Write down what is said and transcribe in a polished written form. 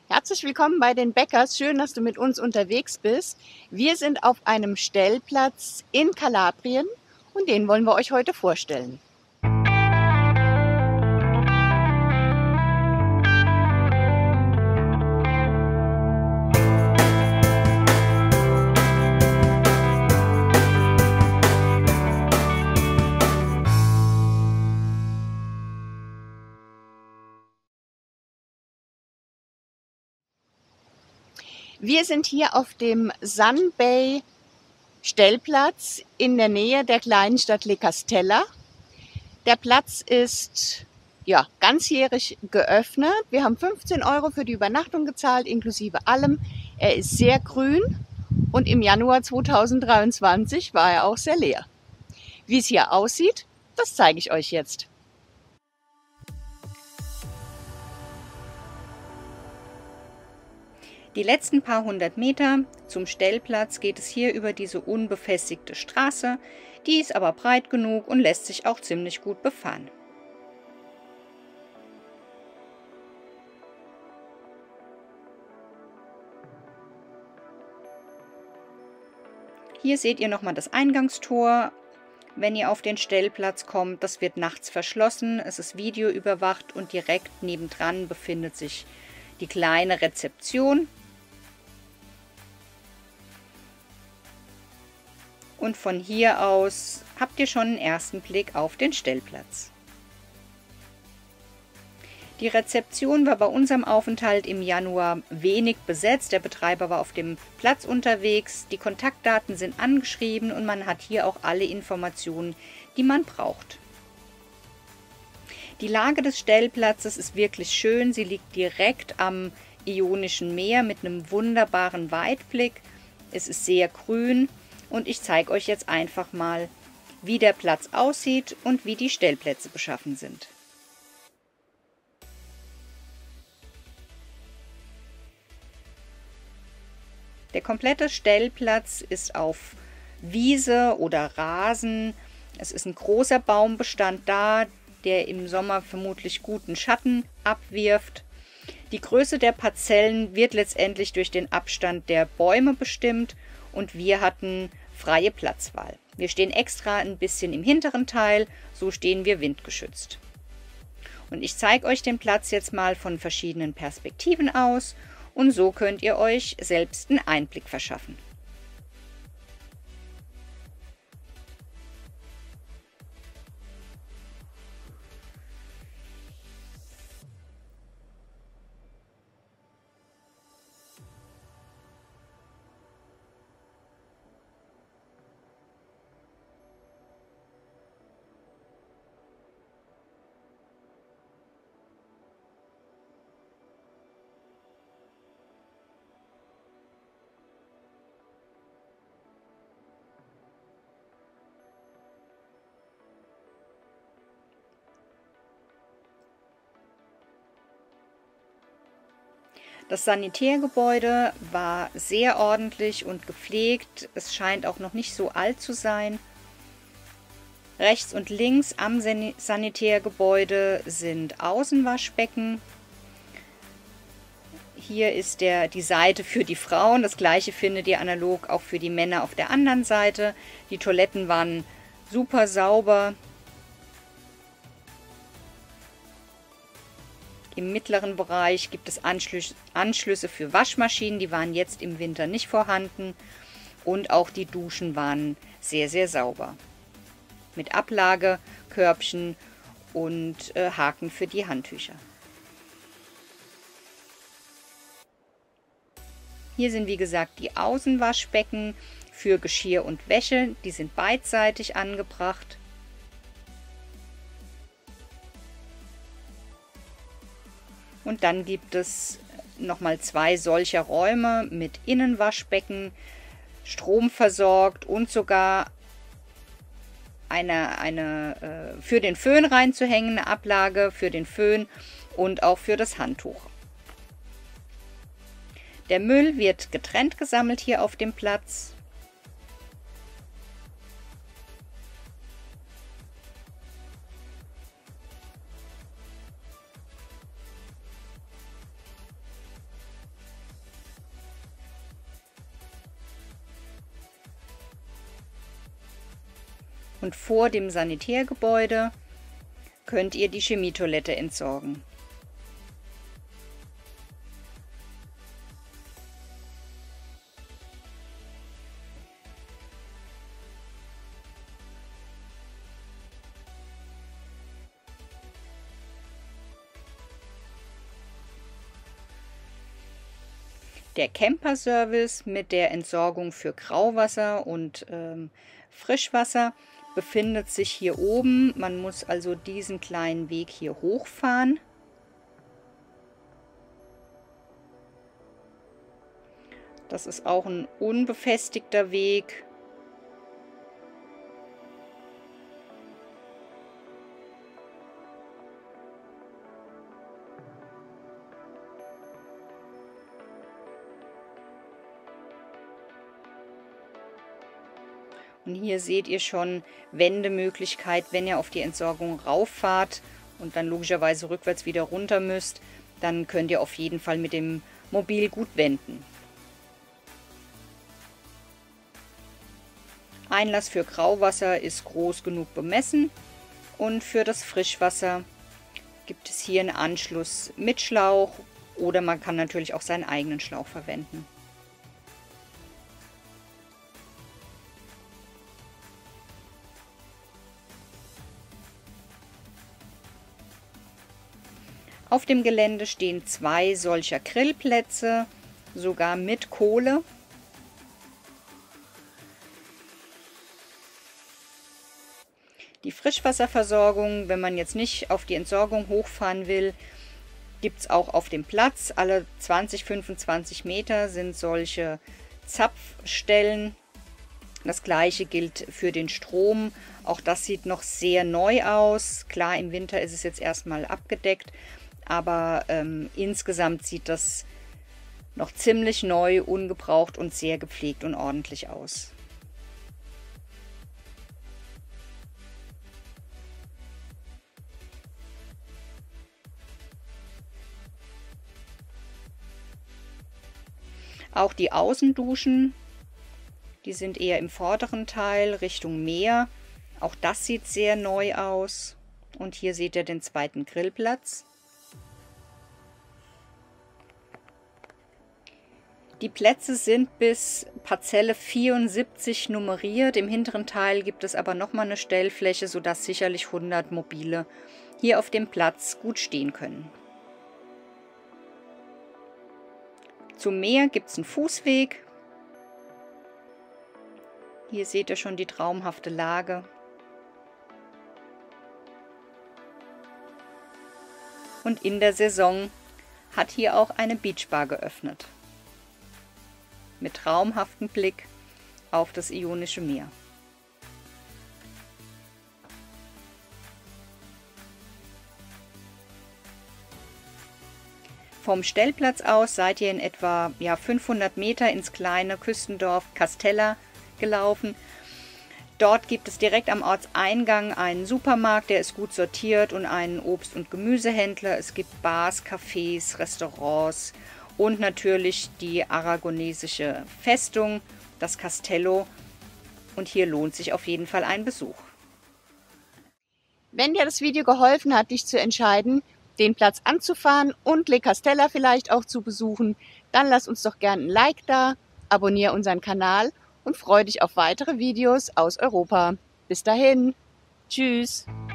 Herzlich willkommen bei den Bäckers. Schön, dass du mit uns unterwegs bist. Wir sind auf einem Stellplatz in Kalabrien und den wollen wir euch heute vorstellen. Wir sind hier auf dem Sun Bay Stellplatz in der Nähe der kleinen Stadt Le Castella. Der Platz ist ganzjährig geöffnet. Wir haben 15 € für die Übernachtung gezahlt, inklusive allem. Er ist sehr grün und im Januar 2023 war er auch sehr leer. Wie es hier aussieht, das zeige ich euch jetzt. Die letzten paar hundert Meter zum Stellplatz geht es hier über diese unbefestigte Straße. Die ist aber breit genug und lässt sich auch ziemlich gut befahren. Hier seht ihr nochmal das Eingangstor. Wenn ihr auf den Stellplatz kommt, das wird nachts verschlossen, es ist videoüberwacht und direkt nebendran befindet sich die kleine Rezeption. Und von hier aus habt ihr schon einen ersten Blick auf den Stellplatz. Die Rezeption war bei unserem Aufenthalt im Januar wenig besetzt. Der Betreiber war auf dem Platz unterwegs. Die Kontaktdaten sind angeschrieben und man hat hier auch alle Informationen, die man braucht. Die Lage des Stellplatzes ist wirklich schön. Sie liegt direkt am Ionischen Meer mit einem wunderbaren Weitblick. Es ist sehr grün. Und ich zeige euch jetzt einfach mal, wie der Platz aussieht und wie die Stellplätze beschaffen sind. Der komplette Stellplatz ist auf Wiese oder Rasen. Es ist ein großer Baumbestand da, der im Sommer vermutlich guten Schatten abwirft. Die Größe der Parzellen wird letztendlich durch den Abstand der Bäume bestimmt. Und wir hatten freie Platzwahl. Wir stehen extra ein bisschen im hinteren Teil, so stehen wir windgeschützt. Und ich zeige euch den Platz jetzt mal von verschiedenen Perspektiven aus und so könnt ihr euch selbst einen Einblick verschaffen. Das Sanitärgebäude war sehr ordentlich und gepflegt. Es scheint auch noch nicht so alt zu sein. Rechts und links am Sanitärgebäude sind Außenwaschbecken. Hier ist die Seite für die Frauen. Das gleiche findet ihr analog auch für die Männer auf der anderen Seite. Die Toiletten waren super sauber. Im mittleren Bereich gibt es Anschlüsse für Waschmaschinen, die waren jetzt im Winter nicht vorhanden. Und auch die Duschen waren sehr, sehr sauber. Mit Ablagekörbchen und Haken für die Handtücher. Hier sind wie gesagt die Außenwaschbecken für Geschirr und Wäsche. Die sind beidseitig angebracht. Und dann gibt es nochmal zwei solcher Räume mit Innenwaschbecken, stromversorgt und sogar eine für den Föhn reinzuhängende Ablage für den Föhn und auch für das Handtuch. Der Müll wird getrennt gesammelt hier auf dem Platz. Und vor dem Sanitärgebäude könnt ihr die Chemietoilette entsorgen. Der Camper-Service mit der Entsorgung für Grauwasser und Frischwasser befindet sich hier oben. Man muss also diesen kleinen Weg hier hochfahren. Das ist auch ein unbefestigter Weg. Und hier seht ihr schon Wendemöglichkeit, wenn ihr auf die Entsorgung rauffahrt und dann logischerweise rückwärts wieder runter müsst, dann könnt ihr auf jeden Fall mit dem Mobil gut wenden. Einlass für Grauwasser ist groß genug bemessen und für das Frischwasser gibt es hier einen Anschluss mit Schlauch oder man kann natürlich auch seinen eigenen Schlauch verwenden. Auf dem Gelände stehen 2 solcher Grillplätze, sogar mit Kohle. Die Frischwasserversorgung, wenn man jetzt nicht auf die Entsorgung hochfahren will, gibt es auch auf dem Platz. Alle 20-25 Meter sind solche Zapfstellen. Das gleiche gilt für den Strom. Auch das sieht noch sehr neu aus. Klar, im Winter ist es jetzt erstmal abgedeckt. Aber insgesamt sieht das noch ziemlich neu, ungebraucht und sehr gepflegt und ordentlich aus. Auch die Außenduschen, die sind eher im vorderen Teil Richtung Meer. Auch das sieht sehr neu aus. Und hier seht ihr den zweiten Grillplatz. Die Plätze sind bis Parzelle 74 nummeriert. Im hinteren Teil gibt es aber nochmal eine Stellfläche, sodass sicherlich 100 Mobile hier auf dem Platz gut stehen können. Zum Meer gibt es einen Fußweg. Hier seht ihr schon die traumhafte Lage. Und in der Saison hat hier auch eine Beachbar geöffnet. Mit traumhaftem Blick auf das Ionische Meer. Vom Stellplatz aus seid ihr in etwa 500 Meter ins kleine Küstendorf Castella gelaufen. Dort gibt es direkt am Ortseingang einen Supermarkt, der ist gut sortiert, und einen Obst- und Gemüsehändler. Es gibt Bars, Cafés, Restaurants und natürlich die aragonesische Festung, das Castello. Und hier lohnt sich auf jeden Fall ein Besuch. Wenn dir das Video geholfen hat, dich zu entscheiden, den Platz anzufahren und Le Castella vielleicht auch zu besuchen, dann lass uns doch gerne ein Like da, abonniere unseren Kanal und freu dich auf weitere Videos aus Europa. Bis dahin, tschüss!